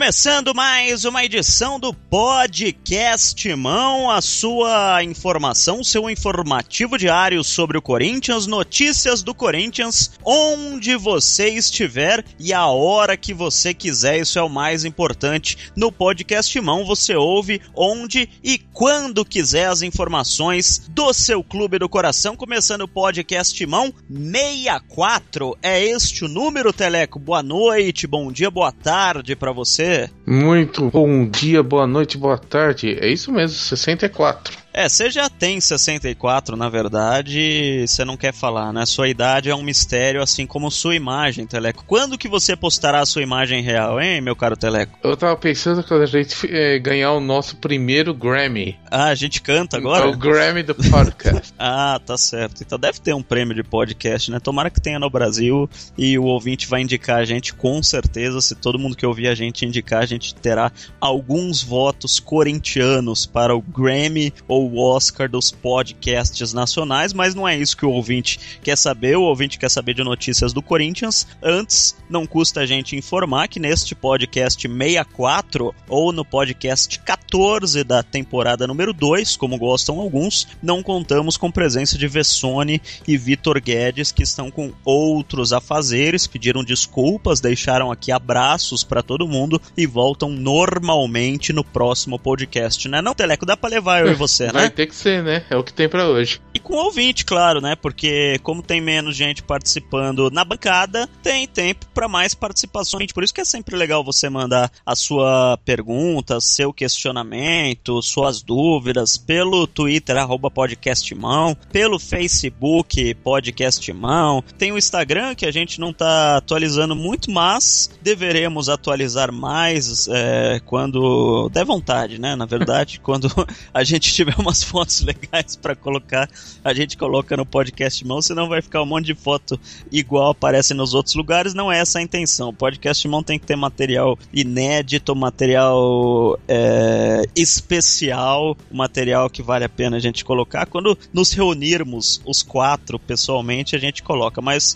Começando mais uma edição do Podcast Mão, a sua informação, seu informativo diário sobre o Corinthians, notícias do Corinthians, onde você estiver e a hora que você quiser, isso é o mais importante. No Podcast Mão você ouve onde e quando quiser as informações do seu clube do coração, começando o Podcast Mão 64, é este o número, Teleco? Boa noite, bom dia, boa tarde pra você. Muito bom dia, boa noite, boa tarde. É isso mesmo, 64. Você já tem 64, na verdade, você não quer falar, né? Sua idade é um mistério, assim como sua imagem, Teleco. Quando que você postará a sua imagem real, hein, meu caro Teleco? Eu tava pensando que a gente ganhar o nosso primeiro Grammy. Ah, a gente canta agora? É o Grammy do podcast. Ah, tá certo. Então deve ter um prêmio de podcast, né? Tomara que tenha no Brasil e o ouvinte vai indicar a gente, com certeza. Se todo mundo que ouvir a gente indicar, a gente terá alguns votos corintianos para o Grammy ou o Oscar dos podcasts nacionais, mas não é isso que o ouvinte quer saber. O ouvinte quer saber de notícias do Corinthians. Antes, não custa a gente informar que neste podcast 64, ou no podcast 14 da temporada número 2, como gostam alguns, não contamos com presença de Vessone e Vitor Guedes, que estão com outros afazeres, pediram desculpas, deixaram aqui abraços para todo mundo e voltam normalmente no próximo podcast, né? Não, Teleco, dá pra levar eu e você, né? Vai ter que ser, né? É o que tem pra hoje. E com o ouvinte, claro, né? Porque como tem menos gente participando na bancada, tem tempo pra mais participações. Por isso que é sempre legal você mandar a sua pergunta, seu questionamento, suas dúvidas pelo Twitter, @podcastmão, pelo Facebook, podcastmão. Tem o Instagram, que a gente não tá atualizando muito, mas deveremos atualizar mais quando der vontade, né? Na verdade, quando a gente tiver umas fotos legais pra colocar, a gente coloca no Podcast Mão, senão vai ficar um monte de foto igual aparece nos outros lugares. Não é essa a intenção. O Podcast Mão tem que ter material inédito, material especial, material que vale a pena a gente colocar. Quando nos reunirmos os quatro pessoalmente, a gente coloca, mas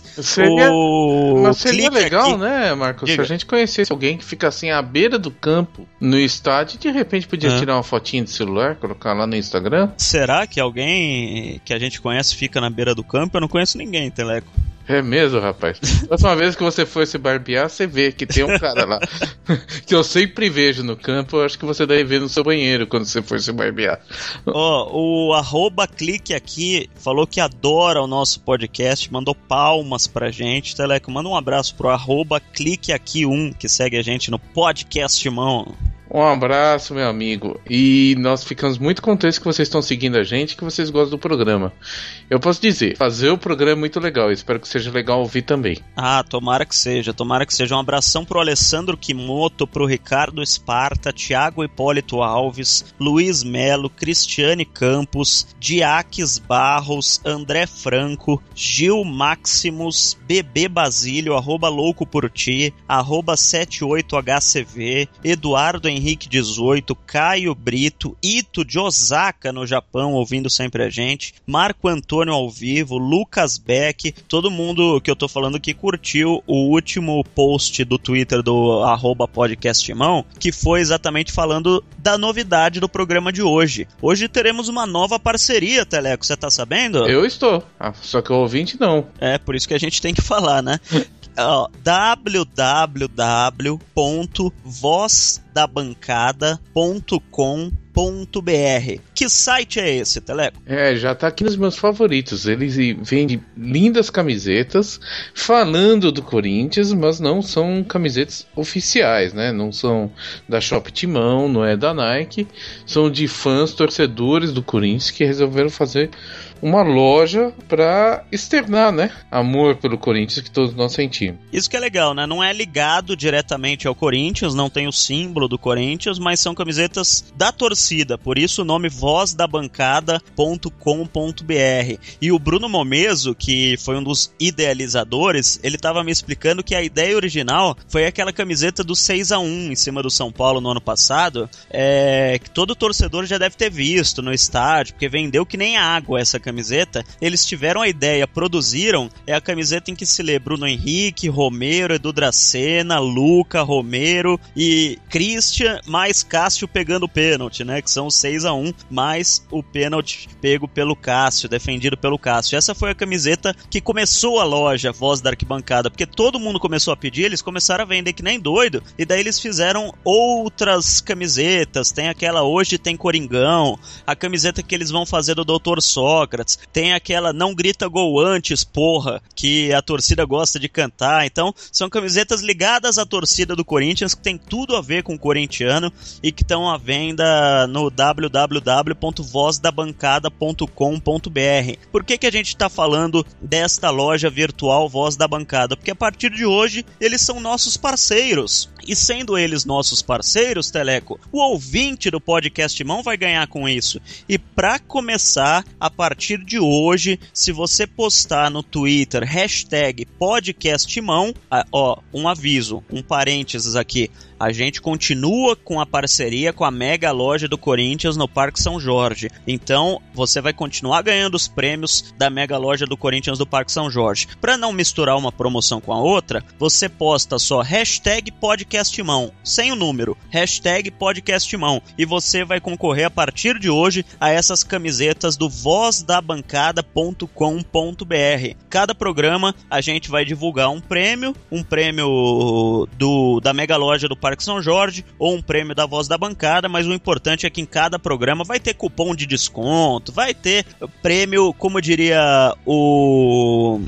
seria legal, aqui, né, Marcos? Diga. Se a gente conhecesse alguém que fica assim à beira do campo, no estádio, de repente podia tirar uma fotinha de celular, colocar lá no Instagram. Será que alguém que a gente conhece fica na beira do campo? Eu não conheço ninguém, Teleco. É mesmo, rapaz. Próxima vez que você for se barbear, você vê que tem um cara lá que eu sempre vejo no campo. Eu acho que você deve ver no seu banheiro quando você for se barbear. O @clique aqui falou que adora o nosso podcast, mandou palmas pra gente. Teleco, manda um abraço pro @clique aqui 1, que segue a gente no Podcast Mão. Um abraço, meu amigo. E nós ficamos muito contentes que vocês estão seguindo a gente e que vocês gostam do programa. Eu posso dizer, fazer o programa é muito legal. Eu espero que seja legal ouvir também. Ah, tomara que seja. Um abração pro Alessandro Kimoto, pro Ricardo Esparta, Thiago Hipólito Alves, Luiz Melo, Cristiane Campos, Diaques Barros, André Franco, Gil Maximus, Bebê Basílio, @louco por ti, @78HCV, Eduardo Henrique 18, Caio Brito, Ito de Osaka no Japão, ouvindo sempre a gente, Marco Antônio ao vivo, Lucas Beck, todo mundo que eu tô falando que curtiu o último post do Twitter do @podcastmão, que foi exatamente falando da novidade do programa de hoje. Hoje teremos uma nova parceria, Teleco, você tá sabendo? Eu estou, só que o ouvinte não. É, por isso que a gente tem que falar, né? www.vozdabancada.com.br. Que site é esse, Teleco? Já tá aqui nos meus favoritos. Eles vendem lindas camisetas falando do Corinthians, mas não são camisetas oficiais, né? Não são da Shop Timão, não é da Nike. São de fãs, torcedores do Corinthians que resolveram fazer uma loja pra externar, né? Amor pelo Corinthians que todos nós sentimos. Isso que é legal, né? Não é ligado diretamente ao Corinthians, não tem o símbolo do Corinthians, mas são camisetas da torcida, por isso o nome vozdabancada.com.br. E o Bruno Momeso, que foi um dos idealizadores, ele tava me explicando que a ideia original foi aquela camiseta do 6-1 em cima do São Paulo no ano passado, que todo torcedor já deve ter visto no estádio, porque vendeu que nem água essa camiseta, eles tiveram a ideia, produziram, é a camiseta em que se lê Bruno Henrique, Romero, Edu Dracena, Luca, Romero e Christian, mais Cássio pegando o pênalti, né, que são os 6-1, mais o pênalti pego pelo Cássio, defendido pelo Cássio. Essa foi a camiseta que começou a loja Voz da Arquibancada, porque todo mundo começou a pedir, eles começaram a vender que nem doido, e daí eles fizeram outras camisetas, tem aquela Hoje Tem Coringão, a camiseta que eles vão fazer do Dr. Sócrates, tem aquela Não Grita Gol Antes, porra, que a torcida gosta de cantar. Então, são camisetas ligadas à torcida do Corinthians, que tem tudo a ver com o corintiano e que estão à venda no www.vozdabancada.com.br. Por que a gente está falando desta loja virtual Voz da Bancada? Porque a partir de hoje, eles são nossos parceiros. E sendo eles nossos parceiros, Teleco, o ouvinte do Podcast Timão vai ganhar com isso. E para começar, a partir de hoje, se você postar no Twitter #podcasttimão, um aviso, um parênteses aqui, a gente continua com a parceria com a mega loja do Corinthians no Parque São Jorge. Então, você vai continuar ganhando os prêmios da mega loja do Corinthians do Parque São Jorge. Para não misturar uma promoção com a outra, você posta só #podcasttimão, sem o número, #podcasttimão, e você vai concorrer a partir de hoje a essas camisetas do vozdabancada.com.br. Cada programa a gente vai divulgar um prêmio da mega loja do Parque São Jorge ou um prêmio da Voz da Bancada, mas o importante é que em cada programa vai ter cupom de desconto, vai ter prêmio, como diria o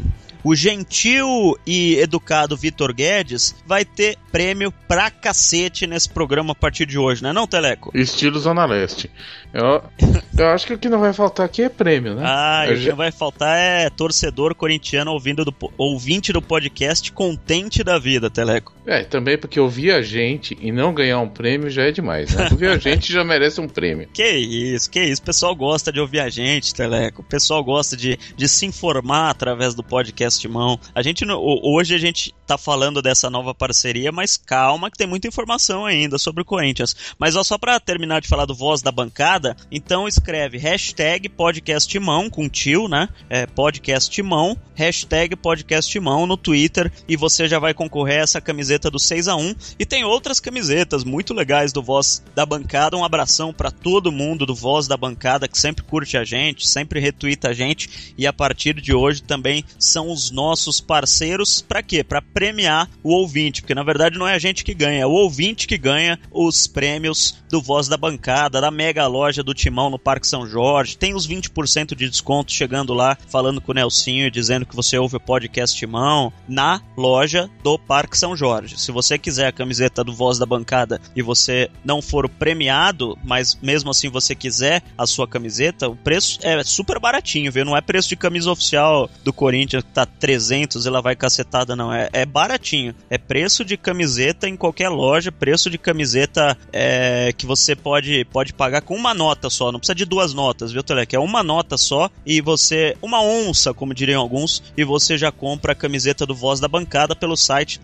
gentil e educado Vitor Guedes, vai ter prêmio pra cacete nesse programa a partir de hoje, né não, Teleco? Estilo Zona Leste. Eu acho que o que não vai faltar aqui é prêmio, né? O que não vai faltar é torcedor corintiano ouvinte do podcast contente da vida, Teleco. Também porque ouvir a gente e não ganhar um prêmio já é demais, né? Ouvir a gente já merece um prêmio. Que isso. O pessoal gosta de ouvir a gente, Teleco. O pessoal gosta de se informar através do podcast Timão. Hoje a gente tá falando dessa nova parceria, mas calma que tem muita informação ainda sobre o Corinthians. Mas só pra terminar de falar do Voz da Bancada, então escreve #podcasttimão com tio, né? Podcasttimão, #podcasttimão no Twitter, e você já vai concorrer a essa camiseta do 6-1. E tem outras camisetas muito legais do Voz da Bancada. Um abração pra todo mundo do Voz da Bancada que sempre curte a gente, sempre retuita a gente, e a partir de hoje também são os nossos parceiros. Pra quê? Pra premiar o ouvinte, porque na verdade não é a gente que ganha, é o ouvinte que ganha os prêmios do Voz da Bancada, da mega loja do Timão no Parque São Jorge. Tem os 20% de desconto chegando lá, falando com o Nelsinho e dizendo que você ouve o podcast Timão na loja do Parque São Jorge. Se você quiser a camiseta do Voz da Bancada e você não for premiado, mas mesmo assim você quiser a sua camiseta, o preço é super baratinho, viu? Não é preço de camisa oficial do Corinthians que tá 300 e lá vai cacetada, não. É baratinho. É preço de camiseta em qualquer loja, preço de camiseta que você pode pagar com uma nota só, não precisa de 2 notas, viu, Telec? É uma nota só e uma onça, como diriam alguns, e você já compra a camiseta do Voz da Bancada pelo site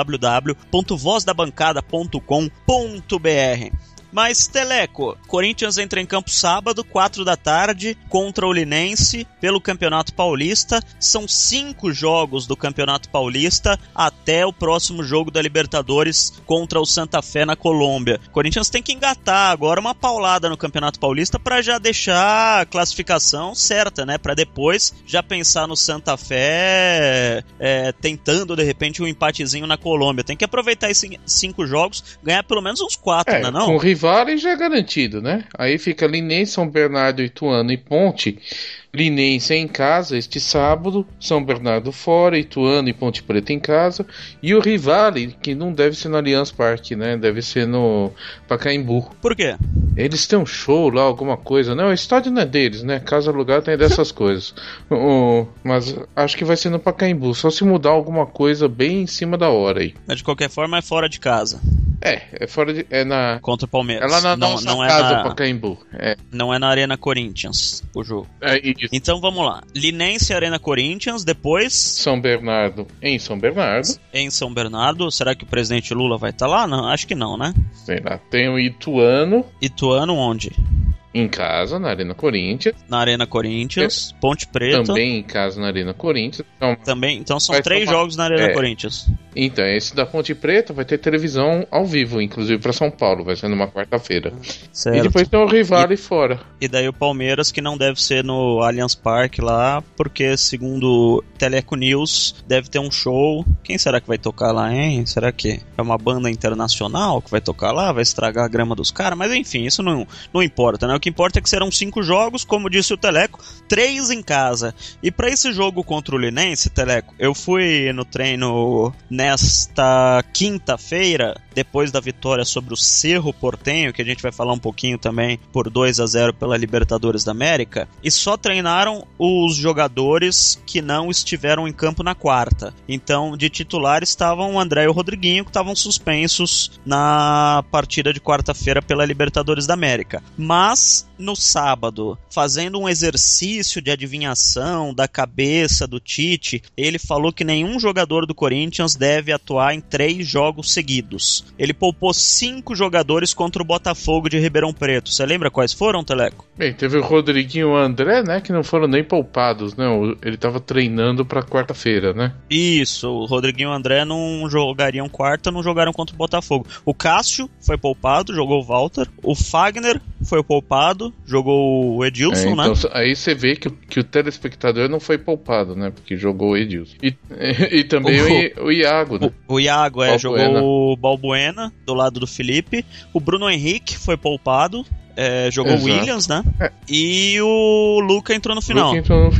www.vozdabancada.com.br. Mas, Teleco, Corinthians entra em campo sábado, 4 da tarde, contra o Linense, pelo Campeonato Paulista. São 5 jogos do Campeonato Paulista até o próximo jogo da Libertadores contra o Santa Fé na Colômbia. Corinthians tem que engatar agora uma paulada no Campeonato Paulista para já deixar a classificação certa, né? Para depois já pensar no Santa Fé tentando, de repente, um empatezinho na Colômbia. Tem que aproveitar esses 5 jogos, ganhar pelo menos uns 4, né? Não? Com Rivale já é garantido, né? Aí fica Linense, São Bernardo, Ituano e Ponte. Linense em casa este sábado, São Bernardo fora, Ituano e Ponte Preta em casa, e o Rivale, que não deve ser no Allianz Parque, né? Deve ser no Pacaembu. Por quê? Eles têm um show lá, alguma coisa. Não, o estádio não é deles, né? Casa alugada tem dessas coisas. Mas acho que vai ser no Pacaembu, só se mudar alguma coisa bem em cima da hora aí. Mas de qualquer forma é fora de casa. É fora de... contra o Palmeiras. É lá na nossa casa, Pacaembu. Não é na Arena Corinthians o jogo. Isso. Então vamos lá. Linense, Arena Corinthians, depois... São Bernardo, em São Bernardo. Em São Bernardo. Será que o presidente Lula vai estar lá? Não, acho que não, né? Sei lá. Tem o Ituano. Ituano onde? Em casa, na Arena Corinthians. Na Arena Corinthians, Ponte Preta. Também em casa, na Arena Corinthians. Então são 3 jogos na Arena Corinthians. Então, esse da Ponte Preta vai ter televisão ao vivo, inclusive para São Paulo, vai ser numa quarta-feira. Certo. E depois tem o Rivale fora. E daí o Palmeiras, que não deve ser no Allianz Parque lá, porque segundo Teleco News, deve ter um show. Quem será que vai tocar lá, hein? Será que é uma banda internacional que vai tocar lá? Vai estragar a grama dos caras? Mas enfim, isso não importa, né? O que importa é que serão 5 jogos, como disse o Teleco, 3 em casa. E para esse jogo contra o Linense, Teleco, eu fui no treino nesta quinta-feira, depois da vitória sobre o Cerro Porteño, que a gente vai falar um pouquinho também, por 2-0 pela Libertadores da América, e só treinaram os jogadores que não estiveram em campo na quarta. Então, de titular estavam o André e o Rodriguinho, que estavam suspensos na partida de quarta-feira pela Libertadores da América. Mas, no sábado, fazendo um exercício de adivinhação da cabeça do Tite, ele falou que nenhum jogador do Corinthians deve atuar em 3 jogos seguidos. Ele poupou 5 jogadores contra o Botafogo de Ribeirão Preto. Você lembra quais foram, Teleco? Bem, teve o Rodriguinho e o André, né, que não foram nem poupados, né? Ele tava treinando pra quarta-feira, né? Isso, o Rodriguinho e o André não jogariam quarta, não jogaram contra o Botafogo. O Cássio foi poupado, jogou o Walter. O Fagner foi poupado, jogou o Edilson, então, né? Aí você vê que o telespectador não foi poupado, né? Porque jogou o Edilson. E também o Iago, né? O Iago jogou o Balbuena do lado do Felipe. O Bruno Henrique foi poupado. Jogou o Williams, né? E o Luca entrou no final.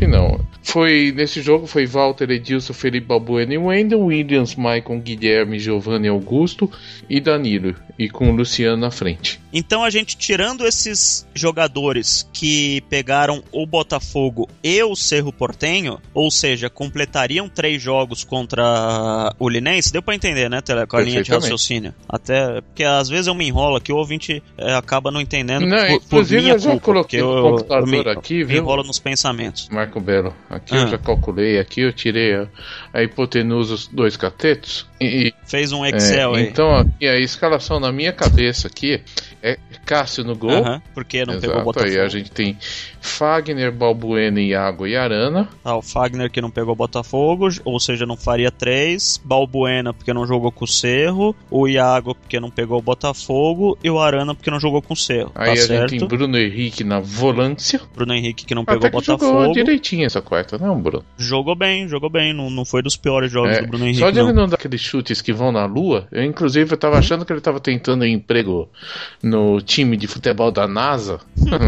Nesse jogo foi Walter, Edilson, Felipe, Balbuena e Wendel, Williams, Maicon, Guilherme, Giovanni, Augusto e Danilo. E com o Luciano na frente. Então a gente, tirando esses jogadores que pegaram o Botafogo e o Cerro Porteño, ou seja, completariam 3 jogos contra o Linense, deu pra entender, né, Teleco, a linha de raciocínio. Até porque às vezes eu me enrolo aqui, o ouvinte acaba não entendendo. Inclusive eu já coloquei o computador aqui, viu? Enrola nos pensamentos. Marco Belo, aqui eu já calculei, aqui eu tirei a hipotenusa dos 2 catetos. E fez um Excel aí. Então aqui a escalação na minha cabeça aqui é Cássio no gol. Porque não pegou o Botafogo. Aí a gente tem Fagner, Balbuena, Iago e Arana. O Fagner que não pegou o Botafogo, ou seja, não faria 3. Balbuena porque não jogou com o Cerro. O Iago porque não pegou o Botafogo. E o Arana porque não jogou com o Cerro. Aí a gente tem Bruno Henrique na volância. Bruno Henrique que não pegou o Botafogo. Jogou direitinho essa quarta, não, Bruno? Jogou bem. Não foi dos piores jogos do Bruno Henrique. Só de ele não dar aqueles chutes que vão na lua, eu tava achando que ele tava tentando emprego no time de futebol da NASA.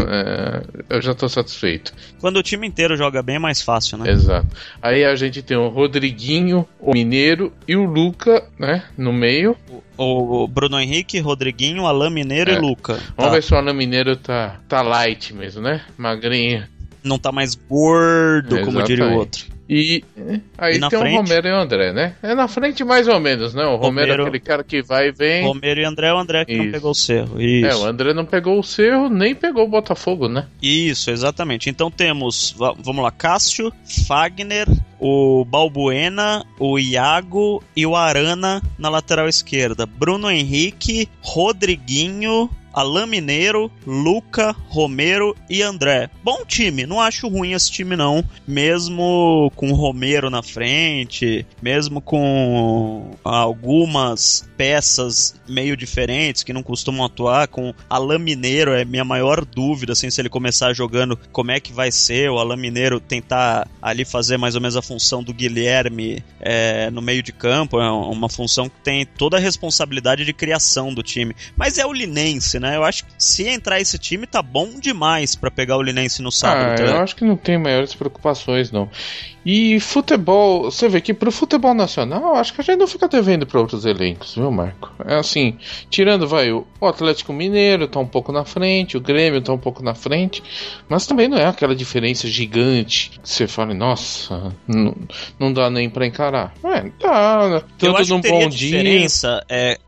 Eu já tô satisfeito. Quando o time inteiro joga bem é mais fácil, né? Exato. Aí a gente tem o Rodriguinho, o Mineiro e o Luca, né, no meio. O Bruno Henrique, Rodriguinho, Alain Mineiro e Luca. Vamos ver se o Alain Mineiro tá light mesmo, né? Magrinho. Não tá mais gordo, como diria o outro. E aí tem frente, o Romero e o André, né? É na frente mais ou menos, né? O Romero é aquele cara que vai e vem. Romero e André, o André que não pegou o Cerro. Isso. O André não pegou o Cerro, nem pegou o Botafogo, né? Isso, exatamente. Então temos, vamos lá, Cássio, Fagner, o Balbuena, o Iago e o Arana na lateral esquerda. Bruno Henrique, Rodriguinho, Alain Mineiro, Luca, Romero e André. Bom time, não acho ruim esse time não, mesmo com o Romero na frente, mesmo com algumas peças meio diferentes que não costumam atuar, com Alain Mineiro é minha maior dúvida, assim, se ele começar jogando, como é que vai ser o Alain Mineiro tentar ali fazer mais ou menos a função do Guilherme no meio de campo, é uma função que tem toda a responsabilidade de criação do time, mas é o Linense, né? Eu acho que se entrar esse time tá bom demais pra pegar o Linense no sábado. Eu acho que não tem maiores preocupações, não. E futebol, você vê que pro futebol nacional, acho que a gente não fica devendo pra outros elencos, viu, Marco? É assim, tirando, o Atlético Mineiro tá um pouco na frente, o Grêmio tá um pouco na frente, mas também não é aquela diferença gigante que você fala, nossa, não dá nem pra encarar. Dá, né? Eu acho que teria diferença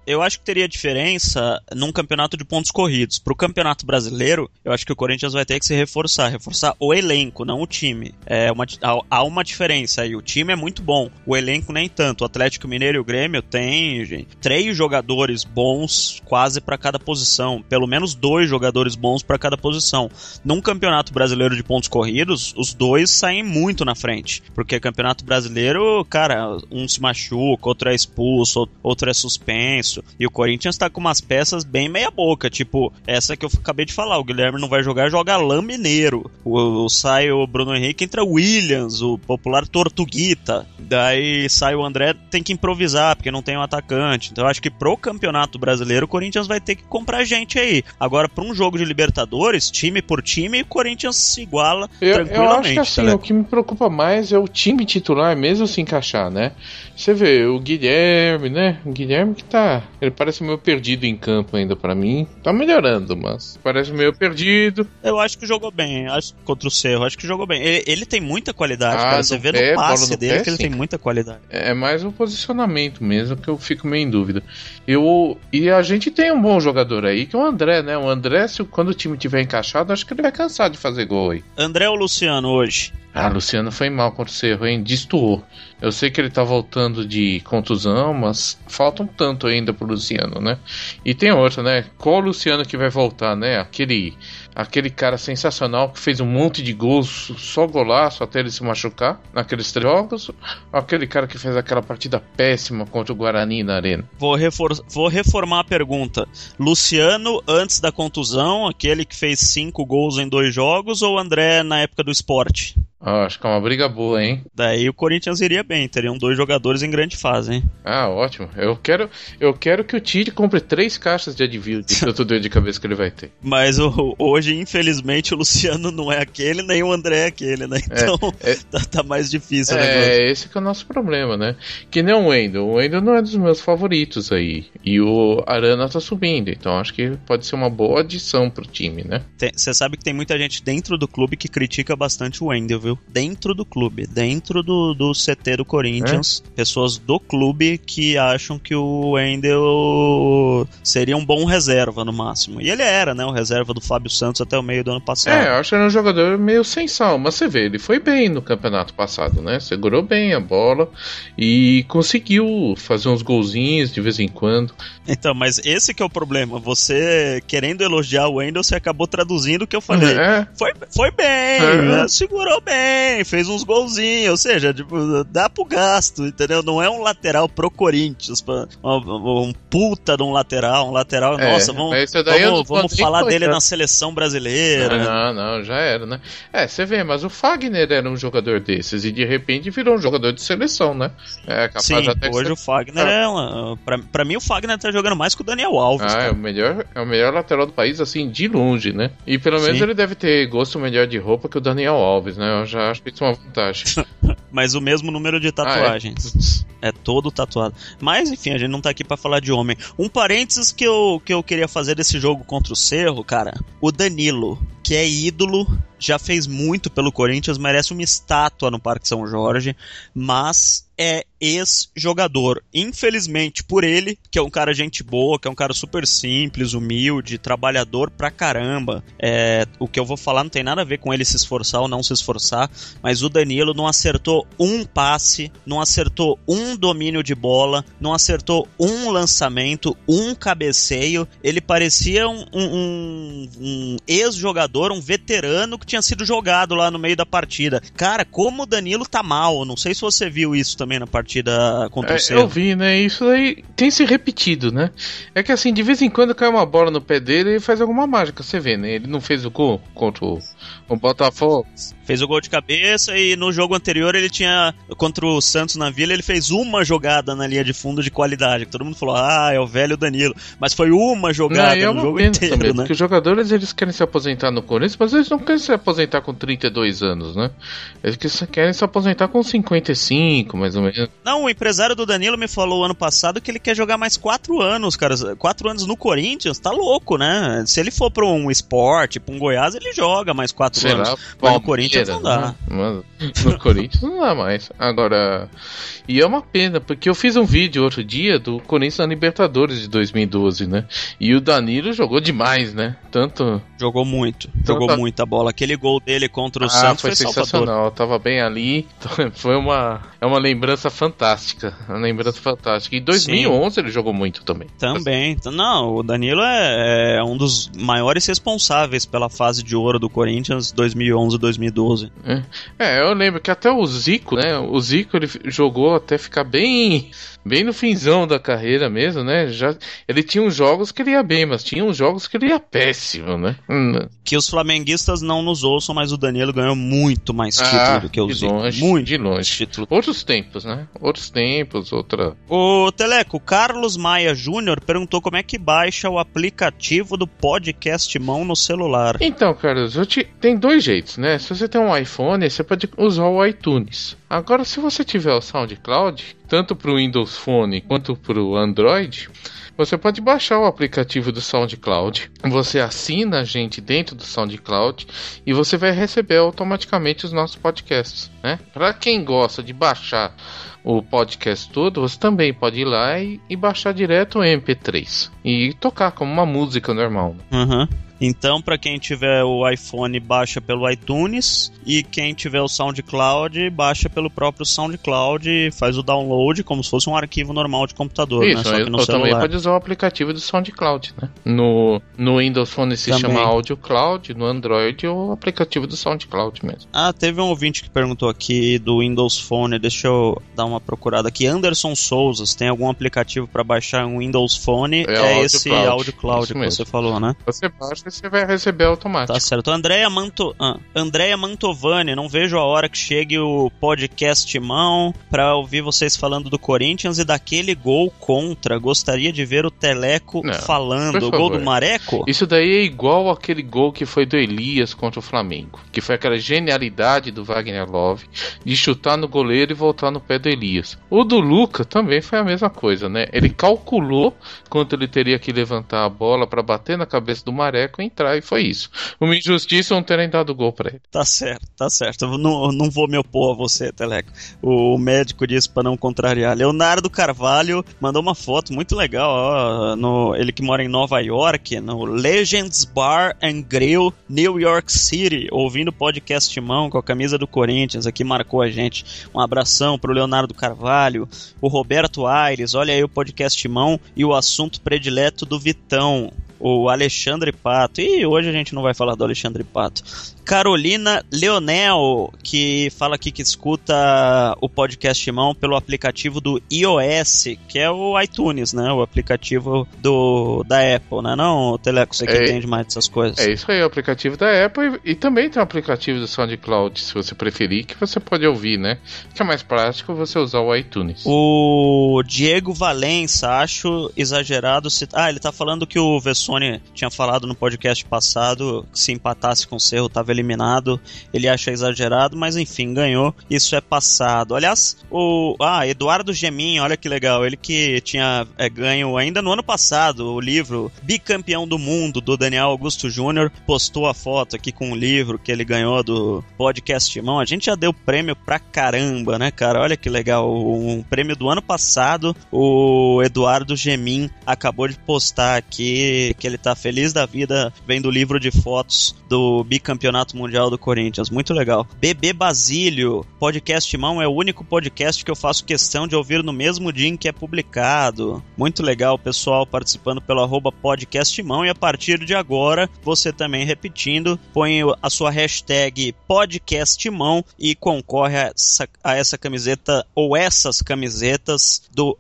Eu acho que teria diferença num campeonato de pontos corridos. Pro campeonato brasileiro, eu acho que o Corinthians vai ter que se reforçar o elenco, não o time. Há uma diferença aí, o time é muito bom, o elenco nem tanto. O Atlético Mineiro e o Grêmio tem, gente, 3 jogadores bons quase pra cada posição, pelo menos 2 jogadores bons pra cada posição. Num campeonato brasileiro de pontos corridos, os 2 saem muito na frente, porque campeonato brasileiro, cara, um se machuca, outro é expulso, outro é suspenso, e o Corinthians tá com umas peças bem meia boca, tipo essa que eu acabei de falar, o Guilherme não vai jogar, joga Alain Mineiro, sai o Bruno Henrique, entra o Williams, o popular Tortuguita, daí sai o André, tem que improvisar, porque não tem um atacante. Então eu acho que pro campeonato brasileiro o Corinthians vai ter que comprar gente aí. Agora, pra um jogo de Libertadores, time por time, o Corinthians se iguala tranquilamente. Eu acho que assim, o que me preocupa mais é o time titular mesmo se encaixar, né? Você vê, o Guilherme, né? O Guilherme que ele parece meio perdido em campo ainda pra mim. Tá melhorando, mas parece meio perdido. Eu acho que jogou bem, contra o Cerro, acho que jogou bem. Ele tem muita qualidade, cara. Você vê no passe dele que ele tem muita qualidade. É mais o posicionamento mesmo que eu fico meio em dúvida. E a gente tem um bom jogador aí, que é o André, né? O André, quando o time tiver encaixado, acho que ele vai cansar de fazer gol aí. André ou Luciano hoje? Luciano foi mal contra o Cerro, hein? Destoou. Eu sei que ele tá voltando de contusão, mas falta um tanto ainda pro Luciano, né? E tem outro, né? Qual o Luciano que vai voltar, né? Aquele cara sensacional que fez um monte de gols, só golaço até ele se machucar naqueles 3 jogos. Aquele cara que fez aquela partida péssima contra o Guarani na Arena. Vou reformar a pergunta. Luciano antes da contusão, aquele que fez 5 gols em 2 jogos, ou André na época do Sport? Acho que é uma briga boa, hein? Daí o Corinthians iria bem, teriam 2 jogadores em grande fase, hein? Ótimo. Eu quero que o Tite compre 3 caixas de Advil de tanto dor de cabeça que ele vai ter. Mas hoje, infelizmente, o Luciano não é aquele, nem o André é aquele, né? Então tá mais difícil, né? Esse que é o nosso problema, né? Que nem o Wendel. O Wendel não é dos meus favoritos aí. E o Arana tá subindo, então acho que pode ser uma boa adição pro time, né? Você sabe que tem muita gente dentro do clube que critica bastante o Wendel, viu? Dentro do clube, dentro do CT do Corinthians, pessoas do clube que acham que o Wendel seria um bom reserva no máximo. E ele era, né, o reserva do Fábio Santos até o meio do ano passado. Eu acho que era um jogador meio sem sal, mas você vê, ele foi bem no campeonato passado, né? Segurou bem a bola e conseguiu fazer uns golzinhos de vez em quando. Então, mas esse que é o problema. Você, querendo elogiar o Wendel, você acabou traduzindo o que eu falei. Foi bem, segurou bem, fez uns golzinhos, ou seja, tipo, dá pro gasto, entendeu? Não é um lateral pro Corinthians, um puta de um lateral, nossa, vamos falar dele na seleção brasileira. Não, já era, né? Você vê, mas o Fagner era um jogador desses e de repente virou um jogador de seleção, né? Capaz. Sim, até hoje o Fagner pra mim o Fagner tá jogando mais que o Daniel Alves. É o melhor lateral do país, assim, de longe, né? E pelo menos ele deve ter gosto melhor de roupa que o Daniel Alves, né? Eu já acho que isso é uma vantagem. Mas o mesmo número de tatuagens. É todo tatuado. Mas, enfim, a gente não tá aqui pra falar de homem. Um parênteses que eu queria fazer desse jogo contra o Cerro, cara. O Danilo, que é ídolo, já fez muito pelo Corinthians, merece uma estátua no Parque São Jorge, mas é ex-jogador. Infelizmente, por ele, que é um cara gente boa, que é um cara super simples, humilde, trabalhador pra caramba. O que eu vou falar não tem nada a ver com ele se esforçar ou não se esforçar, mas o Danilo não acertou um passe, não acertou um domínio de bola, não acertou um lançamento, um cabeceio. Ele parecia um ex-jogador, um veterano que tinha sido jogado lá no meio da partida. Cara, como o Danilo tá mal, não sei se você viu isso também na partida contra o Cerro. Eu vi, né? Isso aí tem se repetido, né? É que assim, de vez em quando cai uma bola no pé dele e faz alguma mágica, você vê, né? Ele não fez o gol contra o Botafogo. Fez o gol de cabeça e no jogo anterior ele tinha, contra o Santos na Vila, ele fez uma jogada na linha de fundo de qualidade, que todo mundo falou, é o velho Danilo, mas foi uma jogada no jogo inteiro, também, né? Porque os jogadores, eles querem se aposentar no Corinthians, mas eles não querem se aposentar com 32 anos, né? Eles querem se aposentar com 55, mais ou menos. Não, o empresário do Danilo me falou ano passado que ele quer jogar mais 4 anos, cara, 4 anos no Corinthians, tá louco, né? Se ele for pra um Sport, pra um Goiás, ele joga mais 4 anos. Mas no Corinthians Corinthians não dá. Né? Mas no Corinthians não dá mais. Agora, e é uma pena, porque eu fiz um vídeo outro dia do Corinthians na Libertadores de 2012, né? E o Danilo jogou demais, né? Jogou muito. Jogou muita bola. Aquele gol dele contra o Santos foi sensacional. Salvador. Tava bem ali. Foi uma lembrança fantástica. Uma lembrança fantástica. E em 2011 ele jogou muito também. Também. Não, o Danilo é um dos maiores responsáveis pela fase de ouro do Corinthians 2011-2012. Eu lembro que até o Zico, né? O Zico ele jogou até ficar bem no finzão da carreira mesmo, né? Ele tinha uns jogos que ele ia bem, mas tinha uns jogos que ele ia péssimo, né? Que os flamenguistas não nos ouçam, mas o Danilo ganhou muito mais título do que o Zico. Muito de longe. Título. Outros tempos, né? Outros tempos, outra... O Teleco, Carlos Maia Júnior perguntou como é que baixa o aplicativo do Podcast Mão no celular. Então, Carlos, tem dois jeitos, né? Se você tem um iPhone, você pode usar o iTunes. Agora, se você tiver o SoundCloud, tanto para o Windows Phone quanto para o Android, você pode baixar o aplicativo do SoundCloud. Você assina a gente dentro do SoundCloud e você vai receber automaticamente os nossos podcasts, né? Para quem gosta de baixar o podcast todo, você também pode ir lá e baixar direto o MP3 e tocar como uma música normal. Uhum. Então, para quem tiver o iPhone, baixa pelo iTunes, e quem tiver o SoundCloud, baixa pelo próprio SoundCloud e faz o download como se fosse um arquivo normal de computador. Isso, né? Só que no celular. Também pode usar o aplicativo do SoundCloud, né? No Windows Phone se chama Audio Cloud, no Android o aplicativo do SoundCloud mesmo. Teve um ouvinte que perguntou aqui do Windows Phone, deixa eu dar uma procurada aqui. Anderson Souzas, tem algum aplicativo para baixar um Windows Phone? É esse Audio Cloud que você falou, né? Você baixa e você vai receber automático. Tá certo. Andréia Mantovani, não vejo a hora que chegue o podcast Mão pra ouvir vocês falando do Corinthians e daquele gol contra. Gostaria de ver o Teleco falando. O gol do Mareco? Isso daí é igual aquele gol que foi do Elias contra o Flamengo, que foi aquela genialidade do Wagner Love de chutar no goleiro e voltar no pé do Elias. O do Luca também foi a mesma coisa, né? Ele calculou quanto ele teria que levantar a bola pra bater na cabeça do Mareco e entrar, e foi isso. Uma injustiça não terem dado gol pra ele. Tá certo. Eu não vou me opor a você, Teleco. O médico disse pra não contrariar. Leonardo Carvalho mandou uma foto muito legal, ó, ele que mora em Nova York, no Legends Bar and Grill, New York City, ouvindo o podcast Mão com a camisa do Corinthians, aqui marcou a gente. Um abração pro Leonardo Carvalho, o Roberto Aires, olha aí o podcast Mão e o assunto predileto do Vitão, o Alexandre Pato. E hoje a gente não vai falar do Alexandre Pato. Carolina Leonel, que fala aqui que escuta o podcast Mão pelo aplicativo do iOS, que é o iTunes, né? O aplicativo da Apple, né? Não, Teleco, você que entende mais dessas coisas. É isso aí, o aplicativo da Apple, e também tem o aplicativo do SoundCloud, se você preferir, que você pode ouvir, né? Que é mais prático você usar o iTunes. O Diego Valença, acho exagerado ele tá falando que o Vessone tinha falado no podcast passado que se empatasse com o Cerro tava eliminado, ele acha exagerado, mas enfim, ganhou, isso é passado. Aliás, Eduardo Gemin, olha que legal, ele que tinha ganho ainda no ano passado o livro Bicampeão do Mundo, do Daniel Augusto Júnior, postou a foto aqui com o livro que ele ganhou do podcast Mão. A gente já deu prêmio pra caramba, né, cara? Olha que legal, um prêmio do ano passado, o Eduardo Gemin acabou de postar aqui que ele tá feliz da vida vendo o livro de fotos do Bicampeonato Mundial do Corinthians, muito legal. Bebê Basílio, podcast Mão é o único podcast que eu faço questão de ouvir no mesmo dia em que é publicado. Muito legal, pessoal participando pelo @podcastmão, e a partir de agora, você também repetindo, põe a sua hashtag podcastmão e concorre a essa camiseta ou essas camisetas do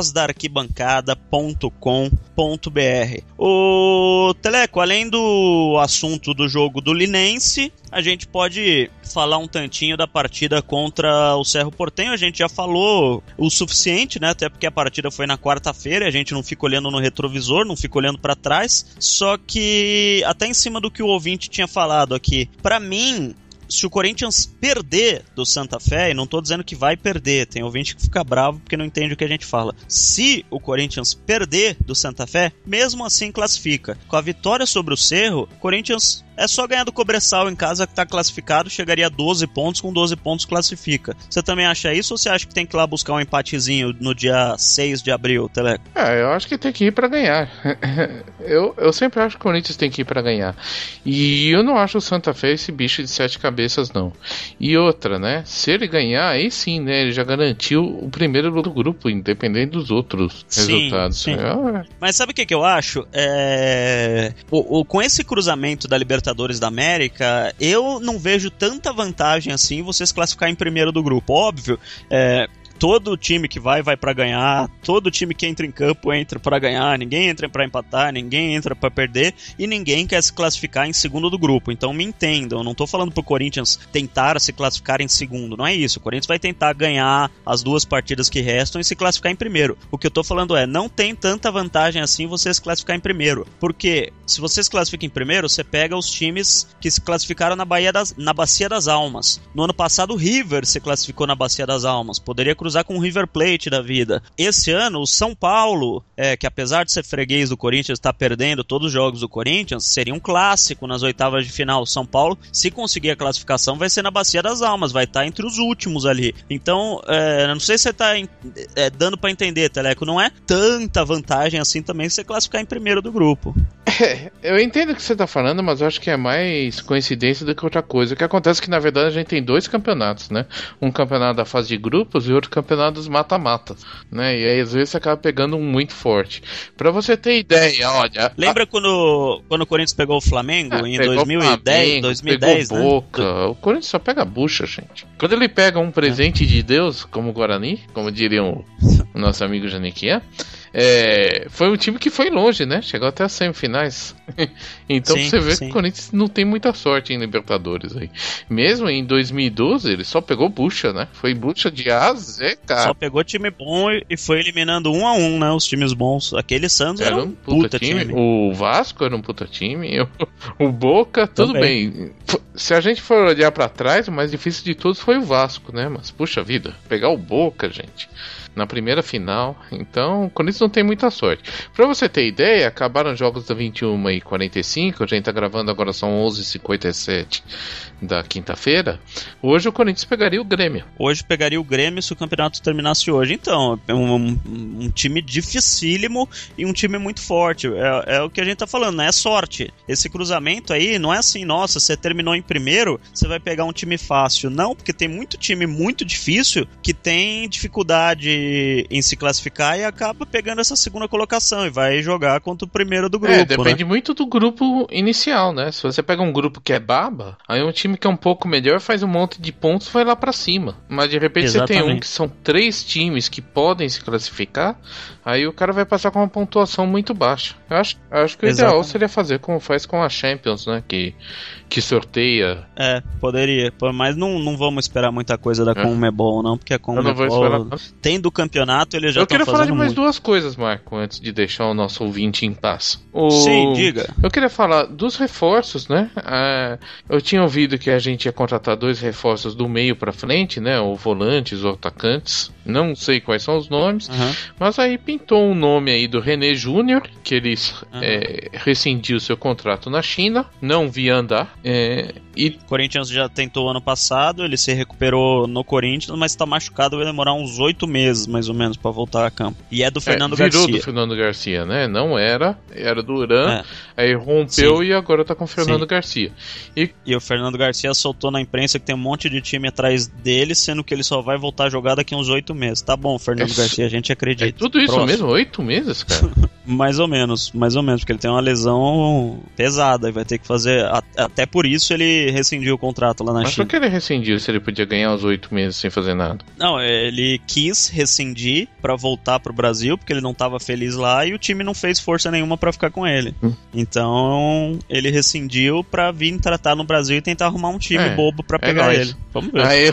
vozdarquibancada.com.br. O Teleco, além do assunto do jogo do Linense, a gente pode falar um tantinho da partida contra o Cerro Porteño. A gente já falou o suficiente, né? Até porque a partida foi na quarta-feira, a gente não fica olhando no retrovisor, não fica olhando pra trás. Só que, até em cima do que o ouvinte tinha falado aqui, pra mim, se o Corinthians perder do Santa Fé, e não tô dizendo que vai perder, tem ouvinte que fica bravo porque não entende o que a gente fala. Se o Corinthians perder do Santa Fé, mesmo assim classifica. Com a vitória sobre o Cerro, o Corinthians É só ganhar do Cobressal em casa que tá classificado, chegaria a 12 pontos, com 12 pontos classifica. Você também acha isso ou você acha que tem que ir lá buscar um empatezinho no dia 6 de abril, Teleco? Eu acho que tem que ir pra ganhar. Eu sempre acho que o Corinthians tem que ir pra ganhar. E eu não acho o Santa Fé esse bicho de 7 cabeças, não. E outra, né? Se ele ganhar, aí sim, né? Ele já garantiu o primeiro do grupo, independente dos outros resultados. Sim. Mas sabe o que eu acho? Com esse cruzamento da Libertadores da América, eu não vejo tanta vantagem assim você se classificar em primeiro do grupo. Óbvio, todo time que vai pra ganhar, todo time que entra em campo entra pra ganhar, ninguém entra pra empatar, ninguém entra pra perder e ninguém quer se classificar em segundo do grupo. Então me entendam, eu não tô falando pro Corinthians tentar se classificar em segundo, não é isso. O Corinthians vai tentar ganhar as 2 partidas que restam e se classificar em primeiro. O que eu tô falando não tem tanta vantagem assim você se classificar em primeiro, porque se você se classifica em primeiro, você pega os times que se classificaram na Bacia das Almas. No ano passado o River se classificou na Bacia das Almas, poderia cruzar com o River Plate da vida. Esse ano, o São Paulo, que apesar de ser freguês do Corinthians, está perdendo todos os jogos do Corinthians, seria um clássico nas oitavas de final. O São Paulo, se conseguir a classificação, vai ser na Bacia das Almas, vai estar entre os últimos ali. Então, não sei se você está dando para entender, Teleco, não é tanta vantagem assim também você classificar em primeiro do grupo. Eu entendo o que você está falando, mas eu acho que é mais coincidência do que outra coisa. O que acontece é que, na verdade, a gente tem 2 campeonatos, né? Um campeonato da fase de grupos e outro campeonato dos mata-matas, né? E aí, às vezes, você acaba pegando um muito forte. Pra você ter ideia, olha... Lembra quando o Corinthians pegou o Flamengo em 2010, 2010, pegou Boca. Né? O Corinthians só pega bucha, gente. Quando ele pega um presente de Deus, como o Guarani, como diriam o nosso amigo Janiquia, foi um time que foi longe, né? Chegou até as semifinais. Então você vê que o Corinthians não tem muita sorte em Libertadores aí. Mesmo em 2012, ele só pegou bucha, né? Foi bucha de A a Z, cara. Só pegou time bom e foi eliminando 1 a 1, né? Os times bons. Aquele Santos era um puta time. O Vasco era um puta time. O Boca, tudo bem. Se a gente for olhar pra trás, o mais difícil de todos foi o Vasco, né? Mas puxa vida, pegar o Boca, gente, na primeira final. Então, o Corinthians não tem muita sorte. Pra você ter ideia, acabaram os jogos da 21h45. A gente tá gravando agora, são 11h57 da quinta-feira. Hoje o Corinthians pegaria o Grêmio. Hoje pegaria o Grêmio se o campeonato terminasse hoje. Então, é um time dificílimo e um time muito forte. É o que a gente tá falando, né? É sorte. Esse cruzamento aí não é assim, nossa, você terminou em primeiro, você vai pegar um time fácil. Não, porque tem muito time muito difícil que tem dificuldade em se classificar e acaba pegando essa segunda colocação e vai jogar contra o primeiro do grupo. Depende, né? muito do grupo inicial, né? Se você pega um grupo que é baba, aí um time que é um pouco melhor faz um monte de pontos e vai lá pra cima. Mas de repente Exatamente. Você tem um que são 3 times que podem se classificar, aí o cara vai passar com uma pontuação muito baixa. Eu acho que o ideal seria fazer como faz com a Champions, né? Que sorteia. Poderia. Mas não vamos esperar muita coisa da Conmebol, não, porque a Conmebol, tendo o campeonato, eles já estão fazendo. Eu queria falar de mais 2 coisas, Marco, antes de deixar o nosso ouvinte em paz. Sim, diga. Eu queria falar dos reforços, né? Eu tinha ouvido que a gente ia contratar 2 reforços do meio pra frente, né? Ou volantes ou atacantes. Não sei quais são os nomes, mas aí pintou um nome aí do René Júnior, que ele rescindiu seu contrato na China, não via andar. O Corinthians já tentou ano passado, ele se recuperou no Corinthians, mas tá machucado, vai demorar uns 8 meses, mais ou menos, pra voltar a campo. E é do Fernando Garcia. Virou do Fernando Garcia, né? Não era do Uran, aí rompeu e agora tá com o Fernando Garcia. E o Fernando Garcia soltou na imprensa que tem um monte de time atrás dele, sendo que ele só vai voltar a jogar daqui uns 8 meses. Tá bom, Fernando Garcia, a gente acredita. É tudo isso mesmo? 8 meses, cara? Mais ou menos, porque ele tem uma lesão pesada e vai ter que fazer. Até por isso ele rescindiu o contrato lá na China. Mas por que ele rescindiu se ele podia ganhar os 8 meses sem fazer nada? Não, ele quis rescindir pra voltar pro Brasil, porque ele não tava feliz lá e o time não fez força nenhuma pra ficar com ele. Então ele rescindiu pra vir tratar no Brasil e tentar arrumar um time bobo pra pegar ele. Vamos ver.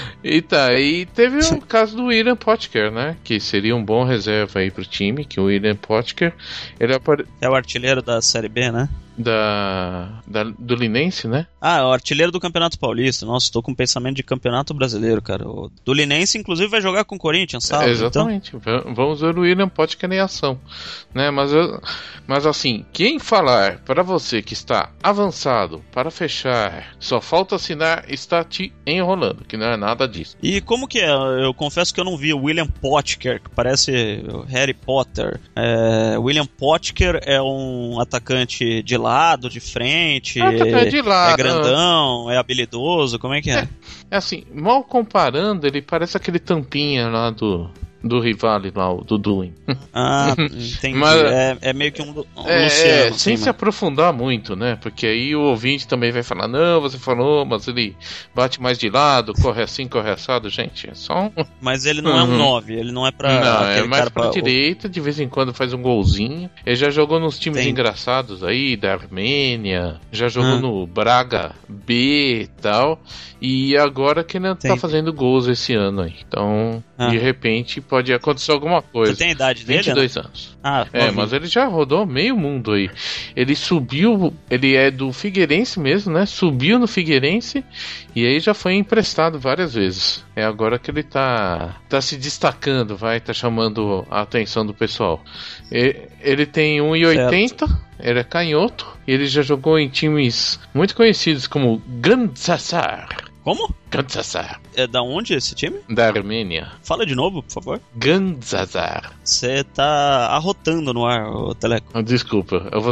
E teve o caso do William Potker, né? Que seria um bom reserva aí pro time, que o William Potker, ele é o artilheiro da Série B, né? do Linense, né? Ah, o artilheiro do Campeonato Paulista. Nossa, tô com pensamento de Campeonato Brasileiro, cara. O do Linense, inclusive, vai jogar com o Corinthians, sabe? Exatamente. Então... Vamos ver o William Potker em ação, né? Mas assim, quem falar para você que está avançado para fechar, só falta assinar, está te enrolando, que não é nada disso. E como que é? Eu confesso que eu não vi o William Potker, que parece o Harry Potter. William Potker é um atacante de lado, de frente, De lado, é grandão, é habilidoso, como é que é? É assim, mal comparando, ele parece aquele tampinha lá do Rivale lá, o Duduin. Ah, entendi. Mas, é meio que um Luciano. Sem se aprofundar muito, né? Porque aí o ouvinte também vai falar, não, você falou, mas ele bate mais de lado, corre assim, corre assado. Gente, é só um... Mas ele não é um 9, ele não é pra... Não, é mais pra direita, de vez em quando faz um golzinho. Ele já jogou nos times engraçados aí, da Armênia, já jogou no Braga B e tal. E agora que ele tá fazendo gols esse ano aí. Então, de repente, pode acontecer alguma coisa. Você tem a idade dele? 22 anos. Novinho. Mas ele já rodou meio mundo aí. Ele subiu, ele é do Figueirense mesmo, né? Subiu no Figueirense e aí já foi emprestado várias vezes. É agora que ele tá se destacando, tá chamando a atenção do pessoal. Ele tem 1,80, ele é canhoto, e ele já jogou em times muito conhecidos como Gandzazar. Como? Gandzazar. É da onde esse time? Da Armênia. Fala de novo, por favor. Gandzazar. Você tá arrotando no ar, ô Teleco. Desculpa, eu vou...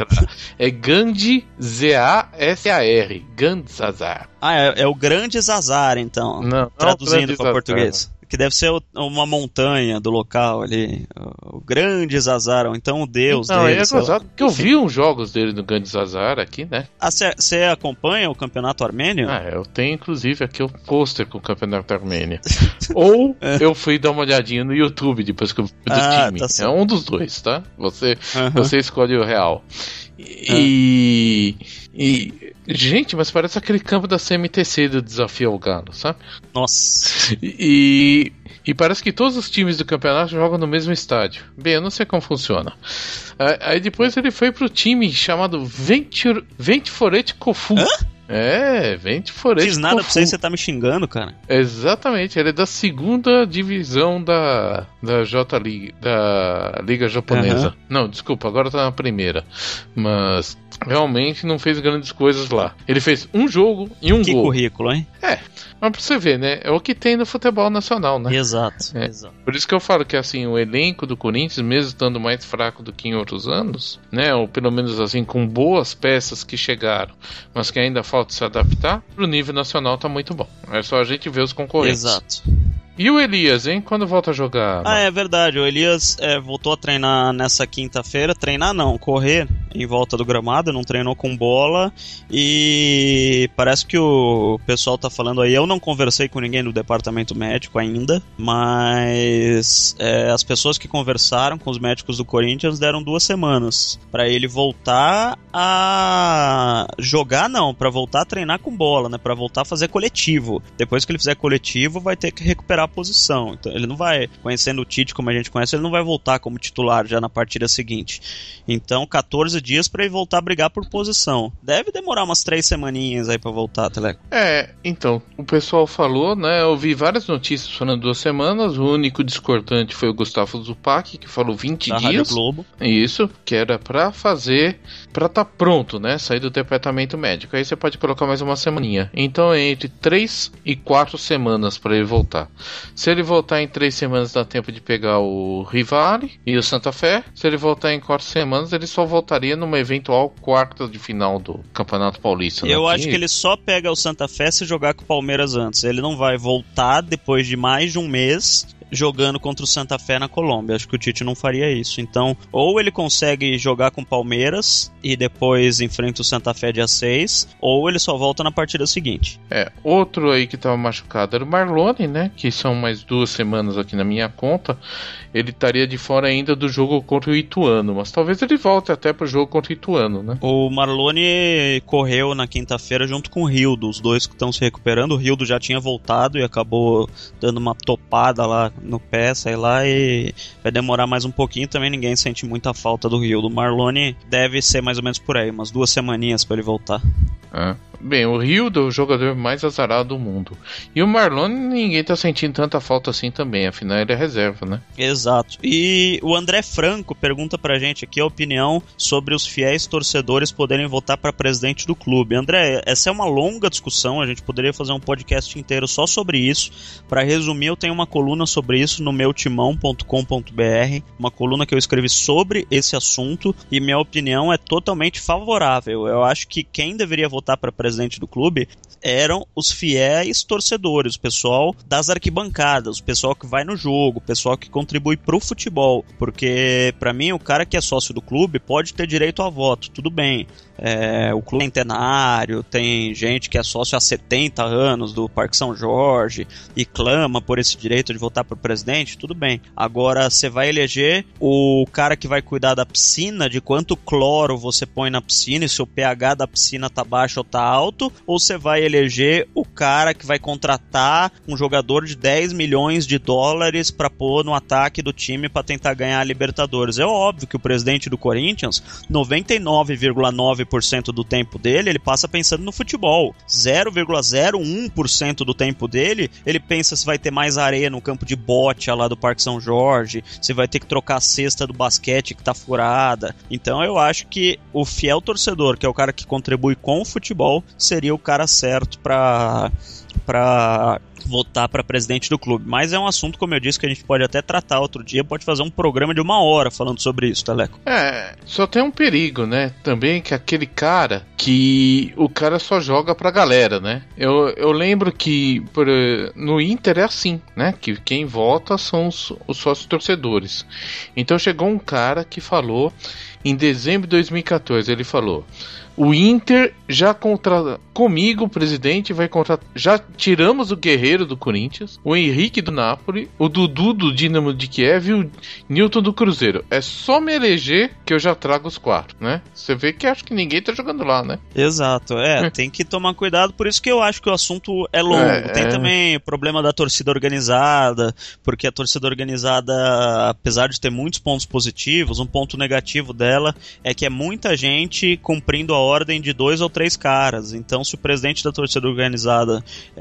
É Gandhi Z-A-S-A-R. Gandzazar. É o Grande Zazar, então. Não, traduzindo para português. Que deve ser uma montanha do local ali. O Grande Zazar, ou então o deus dele. Não, é gozado, porque eu vi uns jogos dele no Grande Zazar aqui, né? Você acompanha o campeonato armênio? Eu tenho inclusive aqui o pôster com o campeonato armênio. Ou eu fui dar uma olhadinha no YouTube depois que eu fui do time. Tá, é um dos dois, tá? Você escolhe o real. Gente, mas parece aquele campo da CMTC do Desafio ao Galo, sabe? Nossa. E parece que todos os times do campeonato jogam no mesmo estádio. Bem, eu não sei como funciona. Aí depois ele foi pro time chamado Ventforet Kofu. Ventforet Kofu. Fiz nada pra você tá me xingando, cara. Exatamente, ele é da segunda divisão da J-League, da Liga Japonesa. Não, desculpa, agora tá na primeira. Mas realmente não fez grandes coisas lá. Ele fez um jogo e um gol. Que currículo, hein? Mas pra você ver, né? É o que tem no futebol nacional, né? Exato. Por isso que eu falo que assim, o elenco do Corinthians, mesmo estando mais fraco do que em outros anos, né? Ou pelo menos assim, com boas peças que chegaram, mas que ainda falta se adaptar, pro nível nacional tá muito bom. É só a gente ver os concorrentes. Exato. E o Elias, hein? Quando volta a jogar? É verdade. O Elias voltou a treinar nessa quinta-feira. Treinar não, correr em volta do gramado. Não treinou com bola. E parece que o pessoal tá falando aí. Eu não conversei com ninguém do departamento médico ainda. Mas as pessoas que conversaram com os médicos do Corinthians deram 2 semanas pra ele voltar a jogar, não. Pra voltar a treinar com bola, né? Pra voltar a fazer coletivo. Depois que ele fizer coletivo, vai ter que recuperar a posição. Então, ele não vai, conhecendo o Tite como a gente conhece, ele não vai voltar como titular já na partida seguinte. Então, 14 dias pra ele voltar a brigar por posição. Deve demorar umas 3 semaninhas aí pra voltar, Teleco. Então, o pessoal falou, né? Eu vi várias notícias falando 2 semanas. O único discordante foi o Gustavo Zupac, que falou 20 da dias. Rádio Globo. Isso, que era pra tá pronto, né? Sair do departamento médico. Aí você pode colocar mais uma semaninha. Então, é entre 3 e 4 semanas pra ele voltar. Se ele voltar em 3 semanas, dá tempo de pegar o Rivale e o Santa Fé. Se ele voltar em 4 semanas, ele só voltaria numa eventual quarta de final do Campeonato Paulista. Eu acho que ele só pega o Santa Fé se jogar com o Palmeiras antes. Ele não vai voltar depois de mais de um mês jogando contra o Santa Fé na Colômbia. Acho que o Tite não faria isso. Então, ou ele consegue jogar com o Palmeiras e depois enfrenta o Santa Fé dia 6, ou ele só volta na partida seguinte. Outro aí que tava machucado era o Marlone, né? Que são mais 2 semanas aqui na minha conta. Ele estaria de fora ainda do jogo contra o Ituano, mas talvez ele volte até pro jogo contra o Ituano, né? O Marlone correu na quinta-feira junto com o Rildo, os dois que estão se recuperando. O Rildo já tinha voltado e acabou dando uma topada lá no pé, sei lá, e vai demorar mais um pouquinho. Também ninguém sente muita falta do Rio. Do Marlone deve ser mais ou menos por aí, umas 2 semaninhas pra ele voltar. Bem, o Rildo é o jogador mais azarado do mundo. E o Marlone, ninguém tá sentindo tanta falta assim também, afinal ele é reserva, né? Exato. E o André Franco pergunta pra gente aqui a opinião sobre os fiéis torcedores poderem votar pra presidente do clube. André, essa é uma longa discussão, a gente poderia fazer um podcast inteiro só sobre isso. Pra resumir, eu tenho uma coluna sobre isso no meutimão.com.br, uma coluna que eu escrevi sobre esse assunto, e minha opinião é totalmente favorável. Eu acho que quem deveria votar pra presidente do clube eram os fiéis torcedores, o pessoal das arquibancadas, o pessoal que vai no jogo, o pessoal que contribui pro futebol, porque pra mim o cara que é sócio do clube pode ter direito a voto, tudo bem. O clube é centenário, tem gente que é sócio há 70 anos do Parque São Jorge e clama por esse direito de votar pro presidente, tudo bem. Agora você vai eleger o cara que vai cuidar da piscina, de quanto cloro você põe na piscina e se o pH da piscina tá baixo ou tá alto, ou você vai eleger o cara que vai contratar um jogador de 10 milhões de dólares pra pôr no ataque do time pra tentar ganhar a Libertadores. É óbvio que o presidente do Corinthians, 99,9% do tempo dele, ele passa pensando no futebol. 0,01% do tempo dele, ele pensa se vai ter mais areia no campo de bote lá do Parque São Jorge, se vai ter que trocar a cesta do basquete que tá furada. Então eu acho que o fiel torcedor, que é o cara que contribui com o futebol, seria o cara certo pra votar para presidente do clube. Mas é um assunto, como eu disse, que a gente pode até tratar outro dia, pode fazer um programa de 1 hora falando sobre isso, Teleco. Só tem um perigo, né? Também que aquele cara que o cara só joga pra galera, né? Eu lembro que no Inter é assim, né? Que quem vota são os sócios torcedores. Então chegou um cara que falou, em dezembro de 2014, ele falou: o Inter já comigo, o presidente, vai contratar. Já tiramos o Guerreiro do Corinthians, o Henrique do Napoli, o Dudu do Dinamo de Kiev e o Newton do Cruzeiro. É só me eleger que eu já trago os 4, né? Você vê que acho que ninguém tá jogando lá, né? Exato, tem que tomar cuidado, por isso que eu acho que o assunto é longo. Tem também o problema da torcida organizada, porque a torcida organizada, apesar de ter muitos pontos positivos, um ponto negativo dela é que é muita gente cumprindo a ordem de 2 ou 3 caras. Então, se o presidente da torcida organizada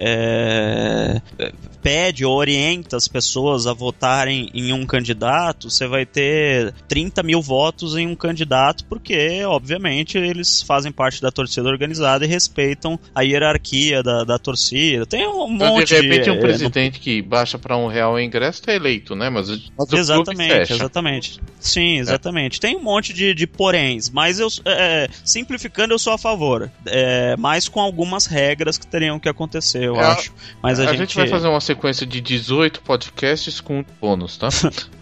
pede ou orienta as pessoas a votarem em um candidato, você vai ter 30 mil votos em um candidato, porque, obviamente, eles fazem parte da torcida organizada e respeitam a hierarquia da torcida. Tem um monte de... De repente, um presidente que baixa para R$1 o ingresso está eleito, né? Mas exatamente. Sim, exatamente. Tem um monte de poréns, mas eu simplificando, eu sou a favor. Mas com algumas regras que teriam que acontecer, eu acho. Mas a gente vai fazer uma sequência de 18 podcasts com bônus, tá?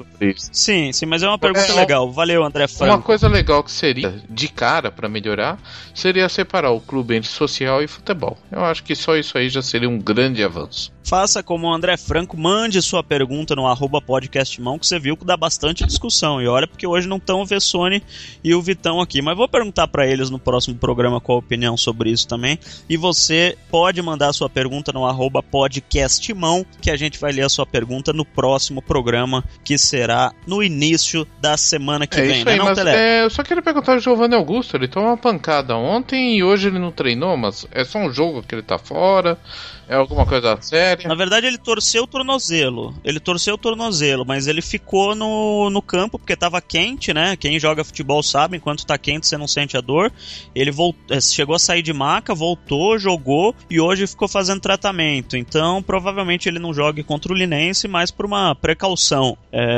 Sim, mas é uma pergunta legal. Valeu, André Franco. Uma coisa legal que seria, de cara, pra melhorar, seria separar o clube entre social e futebol. Eu acho que só isso aí já seria um grande avanço. Faça como o André Franco, mande sua pergunta no @podcastmão, que você viu que dá bastante discussão. E olha, porque hoje não estão o Vessone e o Vitão aqui, mas vou perguntar pra eles no próximo programa qual a opinião sobre isso também. E você pode mandar sua pergunta no @podcastmão, que a gente vai ler a sua pergunta no próximo programa, que será no início da semana que vem. Isso aí, mas eu só queria perguntar ao Giovanni Augusto, ele tomou uma pancada ontem e hoje ele não treinou, mas é só um jogo que ele tá fora? É alguma coisa séria? Na verdade, ele torceu o tornozelo. Mas ele ficou no campo porque tava quente, né? Quem joga futebol sabe, enquanto tá quente você não sente a dor. Ele chegou a sair de maca, voltou, jogou e hoje ficou fazendo tratamento. Então, provavelmente ele não joga contra o Linense, mas por uma precaução.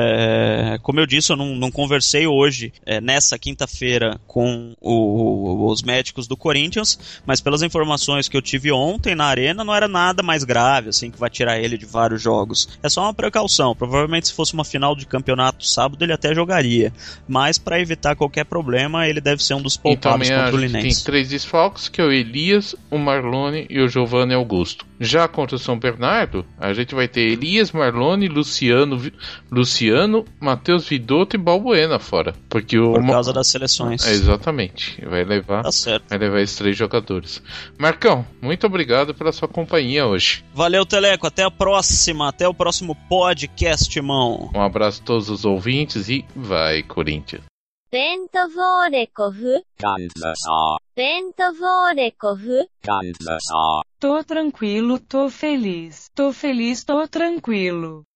Como eu disse, eu não conversei hoje, nessa quinta-feira, com os médicos do Corinthians, mas pelas informações que eu tive ontem na arena, não era nada mais grave, assim, que vai tirar ele de vários jogos. É só uma precaução. Provavelmente, se fosse uma final de campeonato sábado, ele até jogaria. Mas, para evitar qualquer problema, ele deve ser um dos poupados contra o Linense. Tem 3 desfalques, que é o Elias, o Marlone e o Giovanni Augusto. Já contra o São Bernardo, a gente vai ter Elias, Marlone, Luciano, Matheus Vidotto e Balbuena fora. Por causa das seleções. Exatamente. Vai levar esses 3 jogadores. Marcão, muito obrigado pela sua companhia hoje. Valeu, Teleco. Até a próxima. Até o próximo podcast, irmão. Um abraço a todos os ouvintes e vai, Corinthians. Tô tranquilo, tô feliz, tô tranquilo.